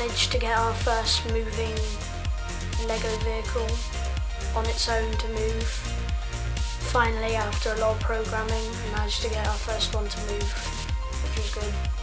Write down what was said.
managed to get our first moving Lego vehicle on its own to move. Finally, after a lot of programming, we managed to get our first one to move, which was good.